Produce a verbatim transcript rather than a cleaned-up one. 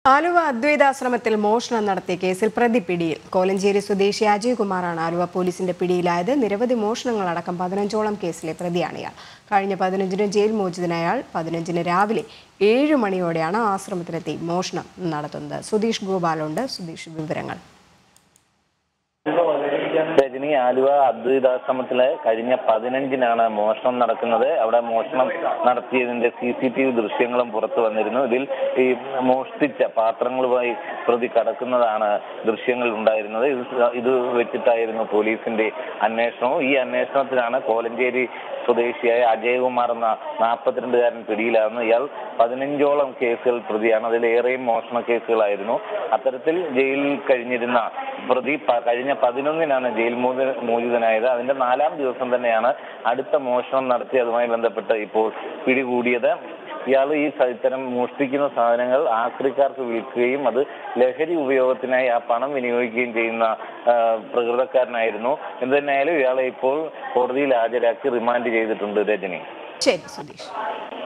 ആലുവ അദ്വൈതാശ്രമത്തിൽ മോഷണം നടത്തിയ കേസിൽ പ്രതി പിടിയിൽ. കോലഞ്ചേരി സ്വദേശി അജയ് കുമാറാണ് ആലുവ പോലീസിന്റെ പിടിയിലായത്. നിരവധി മോഷണങ്ങളടക്കം പതിനഞ്ചോളം കേസിലെ പ്രതിയാണ് ഇയാൾ. കഴിഞ്ഞ പതിനഞ്ചിന് ജയിൽ മോചിതനായ അയാൾ പതിനഞ്ചിന് രാവിലെ ഏഴ് മണിയോടെയാണ് ആശ്രമത്തിലെത്തി മോഷണം നടത്തുന്നത്. സുധീഷ് ഗോപാലുണ്ട്. സുധീഷ്, വിവരങ്ങൾ. രജനി, ആലുവ അദ്വൈതാശ്രമത്തിലെ കഴിഞ്ഞ പതിനഞ്ചിനാണ് മോഷണം നടക്കുന്നത്. അവിടെ മോഷണം നടത്തിയതിന്റെ സി സി ടി വി ദൃശ്യങ്ങളും പുറത്തു വന്നിരുന്നു. ഇതിൽ ഈ മോഷ്ടിച്ച പാത്രങ്ങളുമായി പ്രതി കടക്കുന്നതാണ് ദൃശ്യങ്ങൾ ഉണ്ടായിരുന്നത്. ഇത് ഇത് വെച്ചിട്ടായിരുന്നു പോലീസിന്റെ അന്വേഷണവും. ഈ അന്വേഷണത്തിലാണ് കോലഞ്ചേരി സ്വദേശിയായ അജയകുമാർ എന്ന നാൽപ്പത്തിരണ്ടുകാരൻ പിടിയിലാകുന്നത്. ഇയാൾ പതിനഞ്ചോളം കേസുകൾ പ്രതിയാണ്. അതിലേറെയും മോഷണ കേസുകളായിരുന്നു. അത്തരത്തിൽ ജയിലിൽ കഴിഞ്ഞിരുന്ന പ്രതി കഴിഞ്ഞ പതിനൊന്നിനാണ് ജയിൽ മോചിതനായത്. അതിന്റെ നാലാം ദിവസം തന്നെയാണ് അടുത്ത മോഷണം നടത്തി അതുമായി ബന്ധപ്പെട്ട് ഇപ്പോൾ പിടികൂടിയത്. ഇയാൾ ഈ ഇത്തരം മോഷ്ടിക്കുന്ന സാധനങ്ങൾ ആക്രിക്കാർക്ക് വിൽക്കുകയും അത് ലഹരി ഉപയോഗത്തിനായി ആ പണം വിനിയോഗിക്കുകയും ചെയ്യുന്ന പ്രകൃതക്കാരനായിരുന്നു. എന്ത് തന്നെയായാലും ഇയാളെ ഇപ്പോൾ കോടതിയിൽ ഹാജരാക്കി റിമാൻഡ് ചെയ്തിട്ടുണ്ട്. രജനി. ശരി സുധീഷ്.